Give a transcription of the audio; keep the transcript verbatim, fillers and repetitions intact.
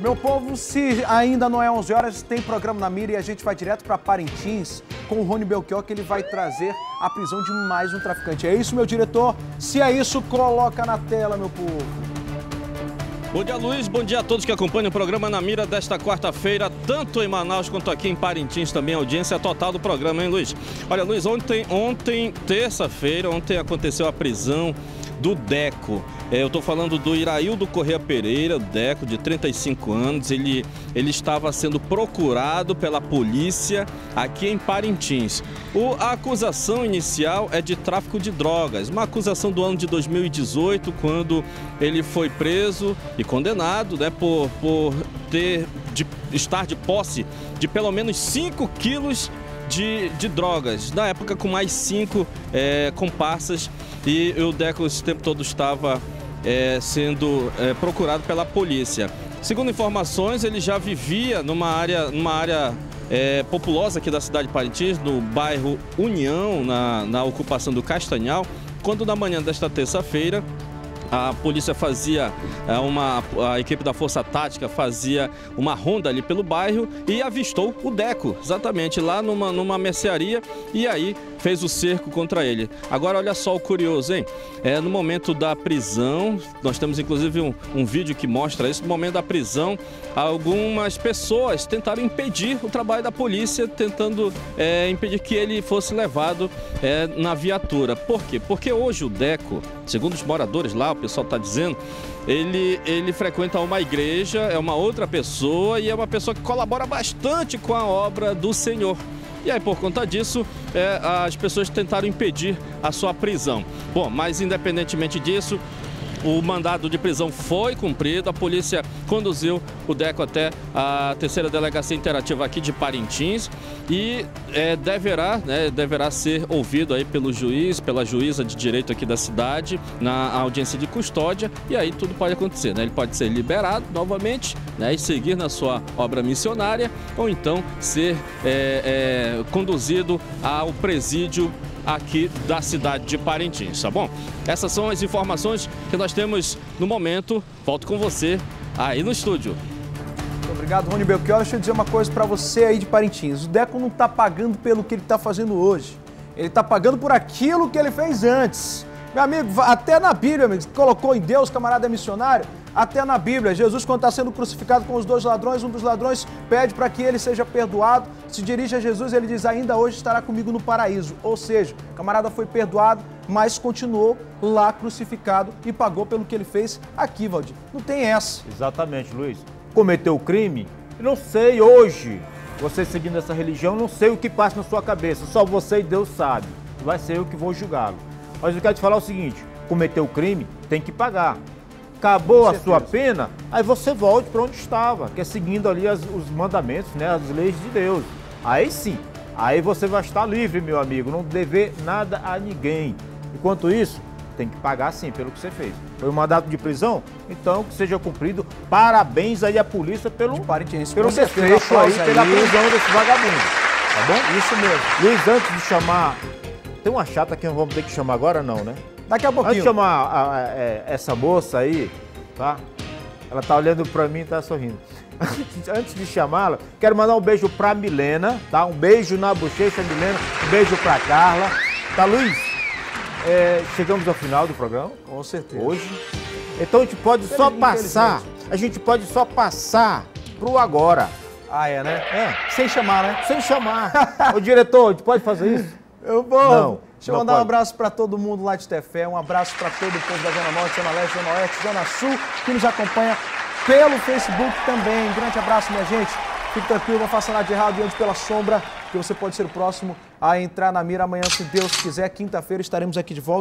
Meu povo, se ainda não é onze horas, tem programa na mira e a gente vai direto para Parintins com o Rony Belchior, que ele vai trazer a prisão de mais um traficante. É isso, meu diretor? Se é isso, coloca na tela, meu povo. Bom dia, Luiz. Bom dia a todos que acompanham o programa Na Mira desta quarta-feira, tanto em Manaus quanto aqui em Parintins também, audiência total do programa, hein, Luiz? Olha, Luiz, ontem, ontem terça-feira, ontem aconteceu a prisão do Deco. É, eu estou falando do Iraildo Corrêa Pereira, Deco, de trinta e cinco anos. Ele, ele estava sendo procurado pela polícia aqui em Parintins. O, a acusação inicial é de tráfico de drogas, uma acusação do ano de dois mil e dezoito, quando ele foi preso e condenado, né, por, por ter, de, estar de posse de pelo menos cinco quilos de, de drogas, na época com mais cinco é, comparsas, e o Deco esse tempo todo estava é, sendo é, procurado pela polícia. Segundo informações, ele já vivia numa área, numa área é, populosa aqui da cidade de Parintins, no bairro União, na, na ocupação do Castanhal, quando na manhã desta terça-feira a polícia fazia, uma, a equipe da Força Tática fazia uma ronda ali pelo bairro e avistou o Deco, exatamente, lá numa, numa mercearia, e aí fez o cerco contra ele. Agora olha só o curioso, hein? É, no momento da prisão, nós temos inclusive um, um vídeo que mostra isso, no momento da prisão, algumas pessoas tentaram impedir o trabalho da polícia, tentando é, impedir que ele fosse levado é, na viatura. Por quê? Porque hoje o Deco, segundo os moradores lá, o pessoal está dizendo, ele, ele frequenta uma igreja, é uma outra pessoa e é uma pessoa que colabora bastante com a obra do Senhor. E aí, por conta disso, é, as pessoas tentaram impedir a sua prisão. Bom, mas independentemente disso, o mandado de prisão foi cumprido, a polícia conduziu o Deco até a terceira delegacia interativa aqui de Parintins e é, deverá, né, deverá ser ouvido aí pelo juiz, pela juíza de direito aqui da cidade, na audiência de custódia, e aí tudo pode acontecer, né? Ele pode ser liberado novamente, né, e seguir na sua obra missionária, ou então ser é, é, conduzido ao presídio aqui da cidade de Parintins, tá bom? Essas são as informações que nós temos no momento. Volto com você aí no estúdio. Muito obrigado, Rony Belchior. Deixa eu dizer uma coisa para você aí de Parintins. O Deco não está pagando pelo que ele está fazendo hoje. Ele está pagando por aquilo que ele fez antes. Meu amigo, até na Bíblia, amigo, colocou em Deus, camarada é missionário, até na Bíblia, Jesus, quando está sendo crucificado com os dois ladrões, um dos ladrões pede para que ele seja perdoado, se dirige a Jesus, ele diz, ainda hoje estará comigo no paraíso. Ou seja, o camarada foi perdoado, mas continuou lá crucificado e pagou pelo que ele fez aqui, Valdir. Não tem essa. Exatamente, Luiz. Cometeu o crime? Eu não sei hoje, você seguindo essa religião, não sei o que passa na sua cabeça, só você e Deus sabe. Vai ser eu que vou julgá-lo. Mas eu quero te falar o seguinte, cometeu o crime, tem que pagar. Acabou a sua pena, aí você volte para onde estava, que é seguindo ali as, os mandamentos, né, as leis de Deus. Aí sim, aí você vai estar livre, meu amigo, não dever nada a ninguém. Enquanto isso, tem que pagar sim pelo que você fez. Foi um mandato de prisão? Então que seja cumprido. Parabéns aí à polícia pelo, de Parintins, pelo desfecho aí, pela prisão desse vagabundo. Tá bom? Isso mesmo. Luiz, antes de chamar... Tem uma chata que não vamos ter que chamar agora não, né? Daqui a pouquinho. Antes de chamar a, a, a, essa moça aí, tá? Ela tá olhando pra mim e tá sorrindo. Antes de chamá-la, quero mandar um beijo pra Milena, tá? Um beijo na bochecha, Milena. Um beijo pra Carla. Tá, Luiz? É, chegamos ao final do programa. Com certeza. Hoje. Então a gente pode só passar, a gente pode só passar pro agora. Ah, é, né? É. Sem chamar, né? Sem chamar. Ô, diretor, a gente pode fazer isso? Eu vou. Não, Deixa eu não mandar pode. um abraço para todo mundo lá de Tefé, um abraço para todo o povo da Zona Norte, Zona Leste, Zona Oeste, Zona Sul, que nos acompanha pelo Facebook também. Um grande abraço, minha gente. Fique tranquilo, não faça nada de errado e ande pela sombra, que você pode ser o próximo a entrar na mira amanhã, se Deus quiser. Quinta-feira estaremos aqui de volta.